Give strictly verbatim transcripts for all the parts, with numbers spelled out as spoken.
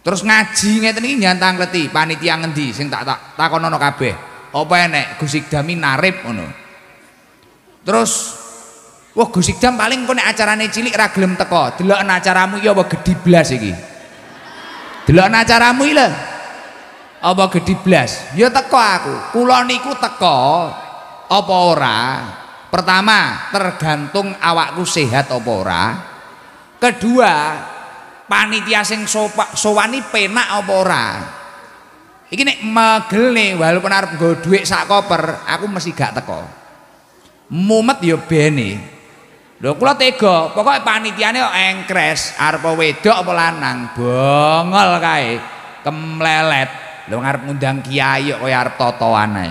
Terus ngaji ngeten iki nyantang kleti panitia ngendi sing tak tak takonono kabeh. Apa enek Gus Ikdam narip ngono. Terus wah Gus Ikdam paling kok nek acarane cilik ra gelem teko. Deloken acaramu iki apa gedhi blas iki. Deloken acaramu iki lho. Apa gedhi blas? Ya teko aku. Kula niku teko apa ora? Pertama, tergantung awakku sehat apa ora. Kedua, panitia sing sowani penak apa ora. Iki nek megelne walaupun arep nggo dhuwit sak koper, aku mesti gak teko. Mumet ya bene. Lho kula tega, pokoke panitiane kok engkres, arep wedok apa lanang, bongol kae, kemlelet. Lho ngarep ngundang kiai kok kaya arep totoan ae.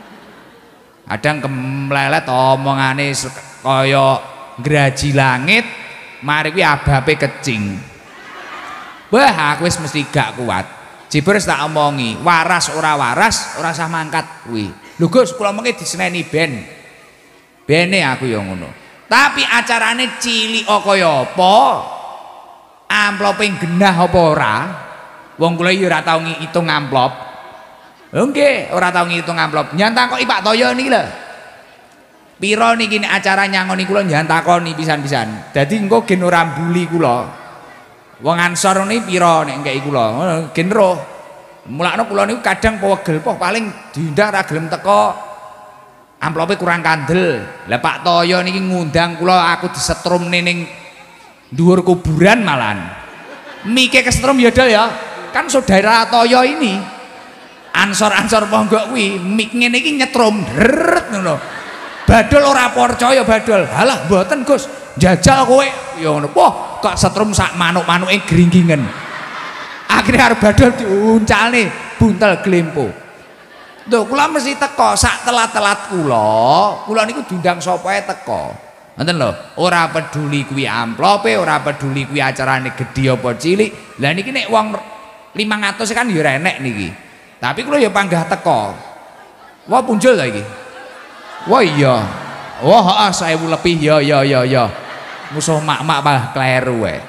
Kadang kemlelet omongane kaya ngraji langit, mari kuwi abape kecing. Wah, aku wis mesti gak kuat. Jiber tak omongi, waras ora waras, ora usah mangkat kuwi. Lho Gus, kula mengke diseneni ben. Bene aku ya ngono. Tapi acarane cilik kaya apa? Amplope genah apa ora? Wong kula iki ora tau ngitung amplop. Lho nggih, ora tau ngitung amplop. Nyantakoki Pak Toyo niki lho. Pira niki nek acara nyangoni kula nyantakoni pisan-pisan. Dadi engko gen ora mbuli kula. Wong Ansor ini piro nek ngeki kula gen roh. Mulakno kula niku kadang pewegel poh paling diundang ra gelem teko. Amplope kurang kandel. Lah Pak Toyo niki ngundang kula aku disetrum ning dhuwur kuburan malahan. Mike kesetrum ya Dol ya. Kan saudara Toyo ini. Ansor-ansor ponggok kuwi mik ngene iki nyetrum dret ngono. Badol ora percaya badol. Halah mboten Gus. Jajal kowe ya ngono. Wah, kok setrum sak manuk-manuke gringgingen. Akhire arep badol diuncalne buntel glempo. Lho kula mesti teko sak telat-telat kula. Kula niku diundang sapa ae teko. Ngoten lho, ora peduli kuwi amplope, ora peduli kuwi acarane gedhi apa cilik. Lah niki nek wong limang atus kan ya ora enek niki. Tapi kula ya panggah teko. Wah punjul ta iki. Wah iya. Wah heeh seribu lebih ya ya ya ya. Musuh mak-mak malah kleru wae.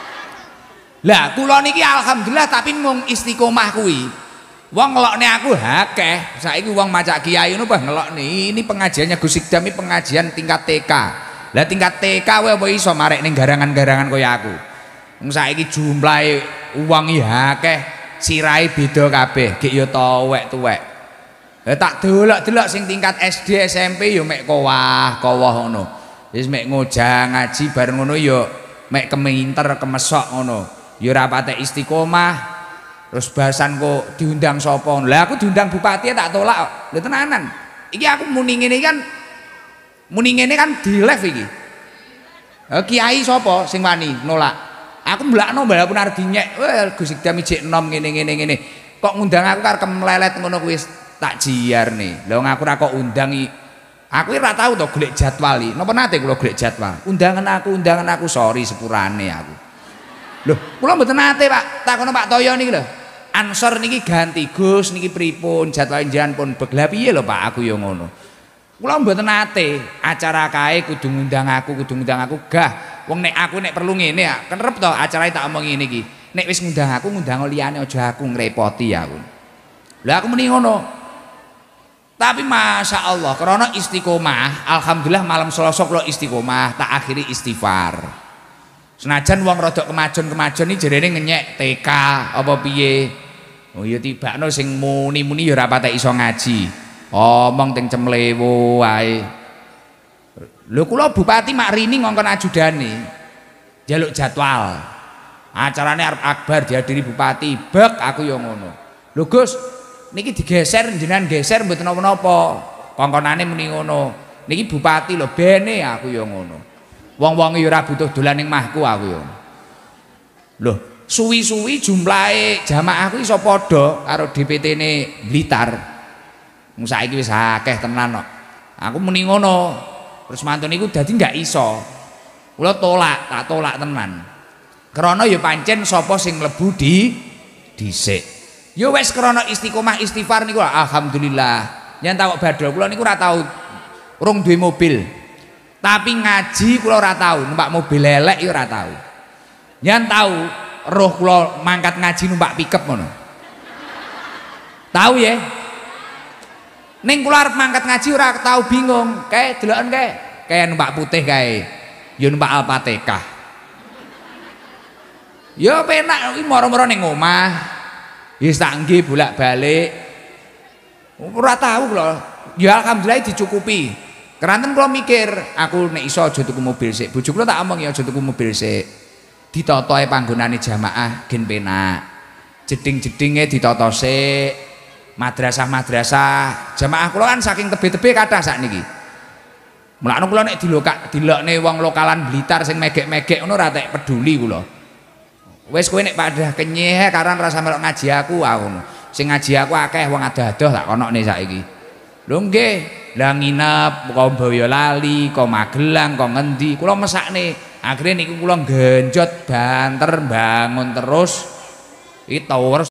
Lah kula niki alhamdulillah tapi mung istiqomah kuwi. Wong ngelokne aku akeh. Saiki wong macak kiai ngono bah ngelokne. Ini pengajiannya Gus Ikdam iki pengajian tingkat T K. Lah tingkat T K kowe apa iso marek ning garangan-garangan kaya aku. Wong saiki jumlahe wong iki akeh, sirahe beda kabeh, gek ya tuwek-tuwek. Lah tak delok-delok sing tingkat S D S M P ya mek kowah-kowah ngono. Wis mek ngojang ngaji bareng ngono ya mek keminter kemesok ngono. Ya ora patek istiqomah. Terus bahasan kok diundang sapa? Lah aku diundang bupati tak tolak. Lho tenanan. Iki aku muni ngene kan muni ngene kan di live iki. Eh kiai sapa sing wani nolak? Aku mblakno walaupun arep dinyek. Wah Gus Ikdam jek enom ngene-ngene ngene. Kok ngundang aku karo kemlelet ngono kuwi tak jiarne. Lah wong aku ora kok undangi. Aku ora tau to golek jadwal iki. Napa nate kula golek jadwal? Undangan aku, undangan aku sorry sepurane aku. Loh, kula mboten nate, Pak. Takono Pak Toyo niki lho. Ansor niki ganti Gus niki pripun jadwal njenengan pun beglah piye lho Pak aku ya ngono. Kula mboten nate acara kae kudu ngundang aku, kudu ngundang aku gah. Wong nek aku nek perlu ngene ya, kerep to acarane tak omongi ngene iki. Nek wis ngundang aku ngundang liyane aja aku ngrepoti aku. Lah aku muni ngono. Tapi masya Allah karena istiqomah, alhamdulillah malam Selasa kula istiqomah, tak akhiri istighfar. Senajan wong rodok kemajon-kemajon iki jarene ngenyek T K apa piye. Oh ya tibakno sing muni-muni ya ora patek iso ngaji. Omong teng cemlewo wae. Lho kula bupati mak rini ngongkon ajudane. Jaluk jadwal. Acarane arep akbar dihadiri bupati, bek aku ya ngono. Lho Gus, niki digeser jenengan geser mboten napa-napa. Kongkonane muni ngono. Niki bupati lho bene aku ya ngono. Wong-wong ya ora butuh dolan ning mahku aku ya. Loh, suwi-suwi jumlahe jamaahku iso padha karo D P T-ne Blitar. Wong saiki wis akeh tenan kok. Aku muni ngono. Terus mantun niku dadi nggak iso. Kula tolak, tak tolak tenan. Krana ya pancen sapa sing mlebu di dhisik. Ya wis krana istiqomah istighfar niku alhamdulillah. Yen tak badhe kula niku ora tau urung duwe mobil. Tapi ngaji kula ora tau, numpak mobil elek ya ora tau. Yen tau roh kula mangkat ngaji numpak pikep ngono. Tahu ya? Ning kula arep mangkat ngaji ora tau bingung, kae deloken kae, kae numpak putih kae. Ya numpak Al-Fatihah. Ya penak iki moro-moro ning omah. Wis tak nggih bolak-balik. Ora tahu kula. Ya alhamdulillah dicukupi. Keranten kula mikir, aku nek iso aja tuku mobil sik. Bojo kula tak omong ya aja tuku mobil sik. Ditata ae panggonane jamaah gen penak. Jeding-jedinge ditata sik. Madrasah-madrasah jamaah kula kan saking tebe-tebe kathah sakniki. Mulane kula nek dilokak dilokne wong lokalan Blitar sing megek-megek ngono ora tek peduli kula. Wis kowe nek padha kenyeh karan rasa melok ngaji aku ah ngono. Sing ngaji aku akeh wong adoh-adoh tak konokne saiki. Lho nggih, lah nginep kok Boyolali, kok Magelang, kok ngendi kula mesakne. Akhire niku kula genjot banter bangun terus iki tower